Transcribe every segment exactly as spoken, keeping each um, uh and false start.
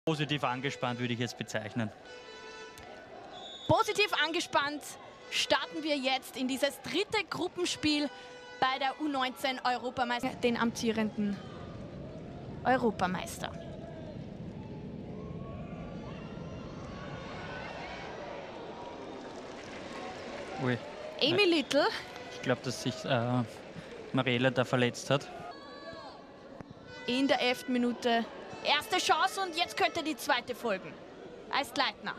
Positiv angespannt würde ich jetzt bezeichnen. Positiv angespannt starten wir jetzt in dieses dritte Gruppenspiel bei der U neunzehn Europameister, den amtierenden Europameister. Ui. Amy Little. Ich glaube, dass sich äh, Marielle da verletzt hat. In der elften Minute. Erste Chance und jetzt könnte die zweite folgen. Eistleitner.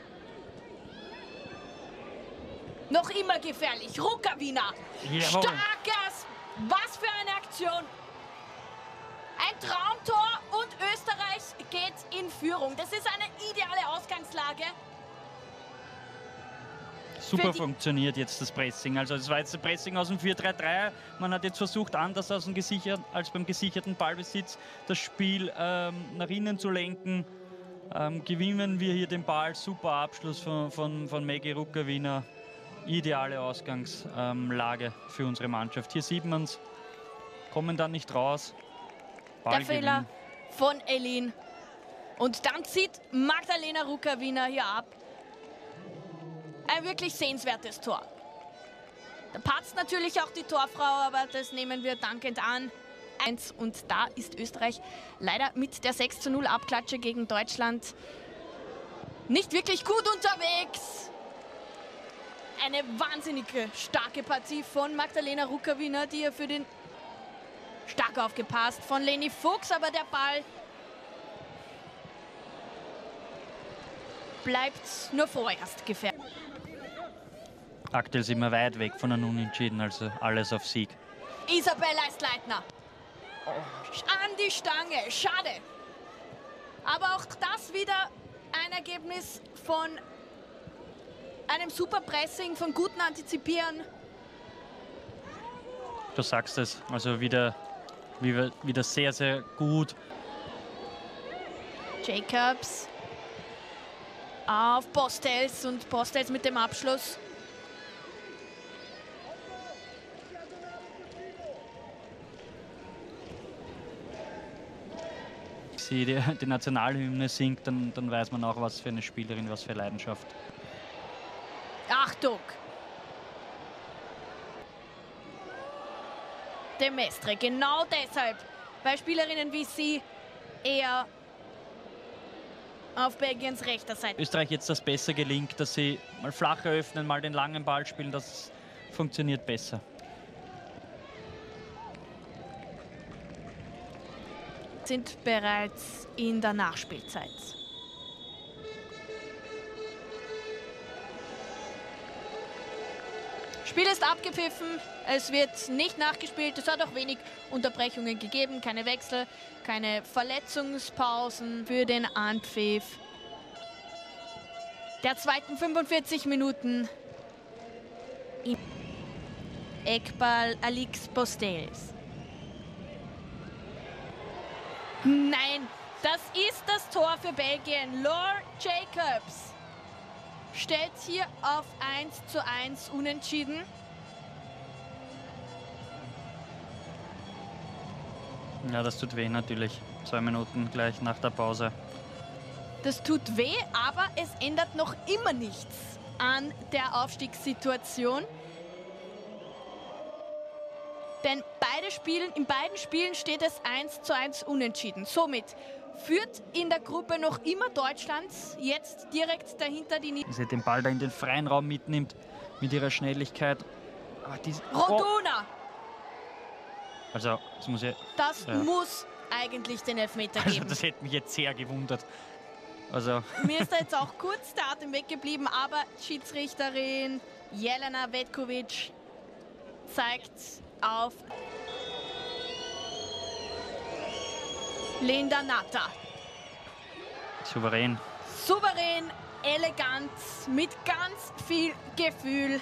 Noch immer gefährlich. Rukavina. Jawohl. Starkes. Was für eine Aktion. Ein Traumtor und Österreich geht in Führung. Das ist eine ideale Ausgangslage. Super funktioniert jetzt das Pressing. Also es war jetzt das Pressing aus dem vier drei drei. Man hat jetzt versucht, anders aus dem gesichert, als beim gesicherten Ballbesitz das Spiel ähm, nach innen zu lenken. Ähm, gewinnen wir hier den Ball. Super Abschluss von, von, von Maggie Rukavina. Ideale Ausgangslage für unsere Mannschaft. Hier sieht man es. Kommen dann nicht raus. Ball Der Fehler von Elin. Und dann zieht Magdalena Rukavina hier ab. Ein wirklich sehenswertes Tor. Da patzt natürlich auch die Torfrau, aber das nehmen wir dankend an. Eins und da ist Österreich leider mit der sechs zu null Abklatsche gegen Deutschland nicht wirklich gut unterwegs. Eine wahnsinnig starke Partie von Magdalena Rukavina, die hier für den stark aufgepasst von Leni Fuchs, aber der Ball bleibt nur vorerst gefährdet. Aktuell sind wir weit weg von einem Unentschieden, also alles auf Sieg. Isabel Eistleitner. An die Stange, schade. Aber auch das wieder ein Ergebnis von einem super Pressing, von guten Antizipieren. Du sagst es, also wieder, wieder, wieder sehr, sehr gut. Jacobs auf Postels und Postels mit dem Abschluss. Sie die, die Nationalhymne singt, dann, dann weiß man auch, was für eine Spielerin, was für Leidenschaft. Achtung! De Mestre, genau deshalb, weil Spielerinnen wie sie eher auf Belgiens rechter Seite. Österreich jetzt das besser gelingt, dass sie mal flacher öffnen, mal den langen Ball spielen, das funktioniert besser. Sind bereits in der Nachspielzeit. Spiel ist abgepfiffen, es wird nicht nachgespielt, es hat auch wenig Unterbrechungen gegeben, keine Wechsel, keine Verletzungspausen für den Anpfiff der zweiten fünfundvierzig Minuten. Eckball Alix Postels. Nein, das ist das Tor für Belgien. Laure Jacobs stellt hier auf eins zu eins unentschieden. Ja, das tut weh natürlich. Zwei Minuten gleich nach der Pause. Das tut weh, aber es ändert noch immer nichts an der Aufstiegssituation. Denn beide Spielen, in beiden Spielen steht es eins zu eins unentschieden. Somit führt in der Gruppe noch immer Deutschland, jetzt direkt dahinter die Niederlande. Wie sie den Ball da in den freien Raum mitnimmt, mit ihrer Schnelligkeit. Aber diese, Rondona! Oh. Also, das muss ja... Das ja. muss eigentlich den Elfmeter Also, geben. das hätte mich jetzt sehr gewundert. Also... Mir ist da jetzt auch kurz der Atem weggeblieben, aber Schiedsrichterin Jelena Vetkovic zeigt auf Linda Natta. Souverän. Souverän, elegant, mit ganz viel Gefühl.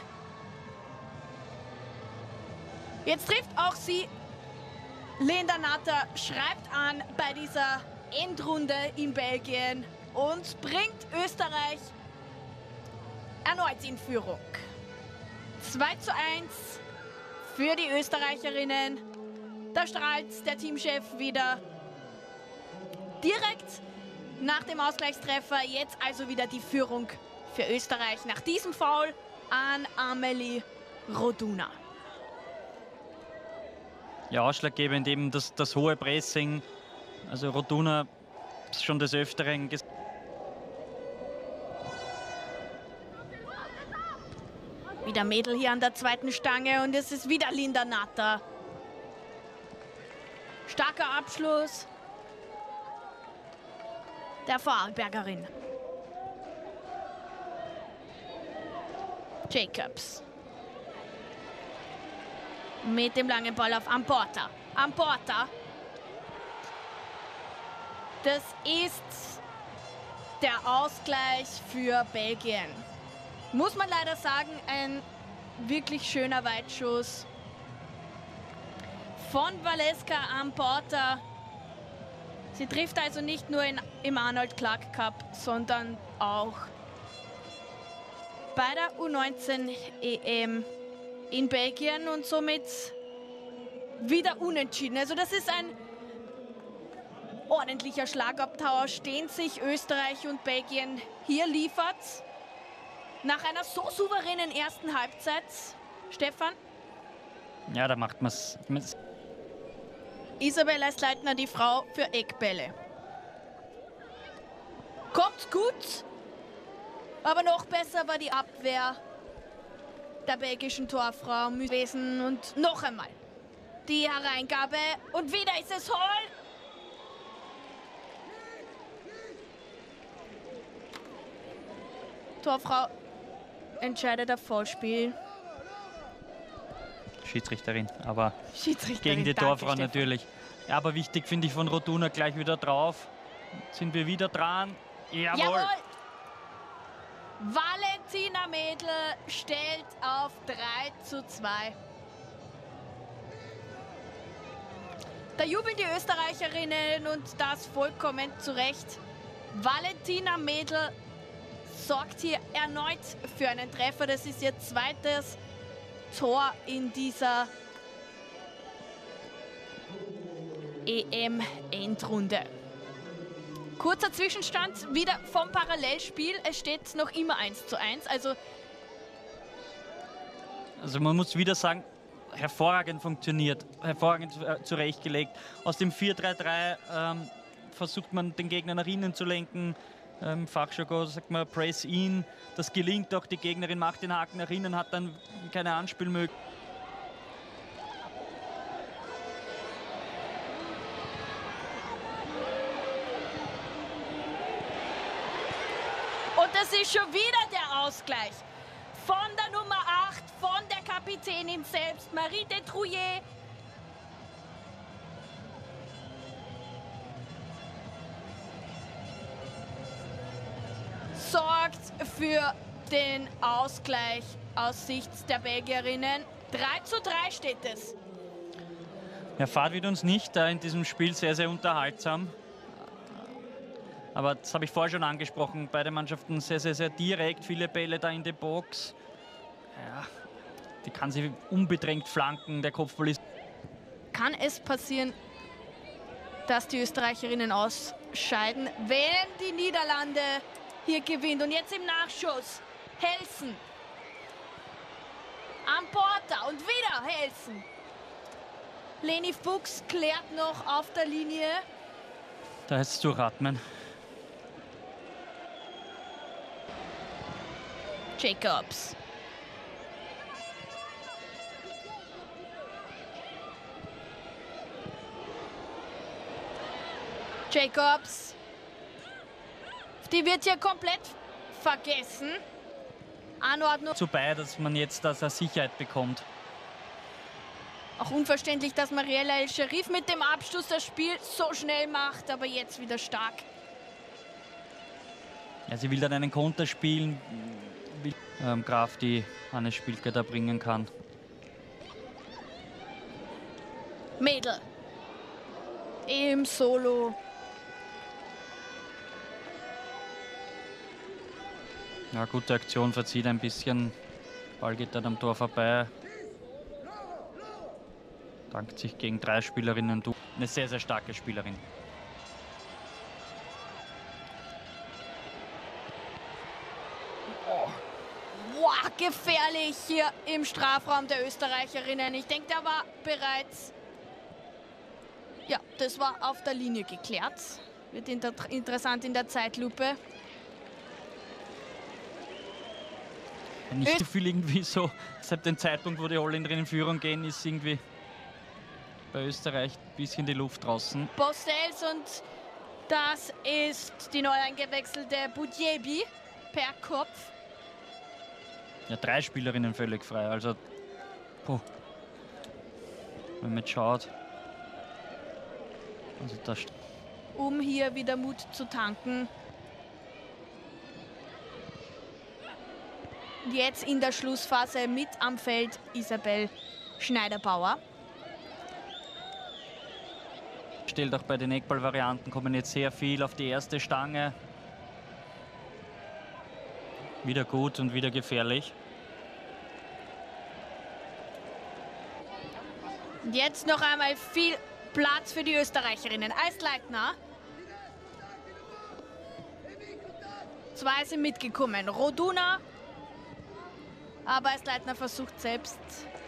Jetzt trifft auch sie. Linda Natta schreibt an bei dieser Endrunde in Belgien und bringt Österreich erneut in Führung. zwei zu eins für die Österreicherinnen. Da strahlt der Teamchef wieder direkt nach dem Ausgleichstreffer. Jetzt also wieder die Führung für Österreich nach diesem Foul an Amelie Roduna. Ja, ausschlaggebend eben das, das hohe Pressing. Also Roduna ist schon des Öfteren ges Wieder Mädel hier an der zweiten Stange und es ist wieder Linda Natter. Starker Abschluss der Vorarlbergerin. Jacobs. Mit dem langen Ball auf Amporta. Amporta. Das ist der Ausgleich für Belgien. Muss man leider sagen, ein wirklich schöner Weitschuss von Valeska Amporta. Sie trifft also nicht nur in, im Arnold Clark Cup, sondern auch bei der U neunzehn E M in Belgien und somit wieder unentschieden. Also das ist ein ordentlicher Schlagabtausch, den sich Österreich und Belgien hier liefert. Nach einer so souveränen ersten Halbzeit. Stefan? Ja, da macht man es. Isabella Sleitner, die Frau für Eckbälle. Kommt gut, aber noch besser war die Abwehr der belgischen Torfrau gewesen. Und noch einmal die Hereingabe und wieder ist es Hall. Torfrau entscheidet das Foulspiel. Schiedsrichterin, aber Schiedsrichterin, gegen die danke, Torfrau Stefan. natürlich. Ja, aber wichtig finde ich von Roduna gleich wieder drauf. Jetzt sind wir wieder dran. Jawohl. Jawohl. Valentina Mädel stellt auf drei zu zwei. Da jubeln die Österreicherinnen und das vollkommen zu Recht. Valentina Mädel sorgt hier erneut für einen Treffer. Das ist ihr zweites Tor in dieser E M-Endrunde. Kurzer Zwischenstand wieder vom Parallelspiel. Es steht noch immer eins zu eins. Also, also man muss wieder sagen, hervorragend funktioniert, hervorragend äh, zurechtgelegt. Aus dem vier drei drei ähm, versucht man den Gegner nach innen zu lenken. Im Fachjargon sagt man Press in. Das gelingt auch, die Gegnerin macht den Haken nach innen, hat dann keine Anspielmöglichkeit. und das ist schon wieder der Ausgleich von der Nummer acht, von der Kapitänin selbst, Marie Detrouillet. Sorgt für den Ausgleich aus Sicht der Belgierinnen. drei zu drei steht es. Ja, Fahrt wird uns nicht, da in diesem Spiel sehr, sehr unterhaltsam. Aber das habe ich vorher schon angesprochen, beide Mannschaften sehr, sehr, sehr direkt, viele Bälle da in die Box. Ja, die kann sie unbedrängt flanken, der Kopfball ist... Kann es passieren, dass die Österreicherinnen ausscheiden, wenn die Niederlande hier gewinnt? Und jetzt im Nachschuss Helsen. Amporta und wieder Helsen. Leni Fuchs klärt noch auf der Linie. Da ist es durchatmen. Jacobs. Jacobs. Die wird hier komplett vergessen. Anordnung. So bei, dass man jetzt das als Sicherheit bekommt. Auch unverständlich, dass Mariella El Sherif mit dem Abschluss das Spiel so schnell macht, aber jetzt wieder stark. Ja, sie will dann einen Konter spielen, wie ähm, Graf die Hannes Spielke da bringen kann. Mädel. Im Solo. Ja, gute Aktion, verzieht ein bisschen. Ball geht dann am Tor vorbei. Dankt sich gegen drei Spielerinnen durch. Eine sehr, sehr starke Spielerin. Oh. Wow, gefährlich hier im Strafraum der Österreicherinnen. Ich denke, der war bereits... Ja, das war auf der Linie geklärt. Wird inter interessant in der Zeitlupe. Nicht so viel irgendwie so, seit dem Zeitpunkt, wo die Holländerinnen in Führung gehen, ist irgendwie bei Österreich ein bisschen die Luft draußen. Postels und das ist die neu eingewechselte Budjebi per Kopf. Ja, drei Spielerinnen völlig frei. Also, puh. Wenn man jetzt schaut. Also das um hier wieder Mut zu tanken. Jetzt in der Schlussphase mit am Feld Isabel Schneider-Bauer. Stellt auch bei den Eckball-Varianten, kommen jetzt sehr viel auf die erste Stange. Wieder gut und wieder gefährlich. Und jetzt noch einmal viel Platz für die Österreicherinnen. Eisleitner. Zwei sind mitgekommen. Roduna. Aber Eisleitner versucht selbst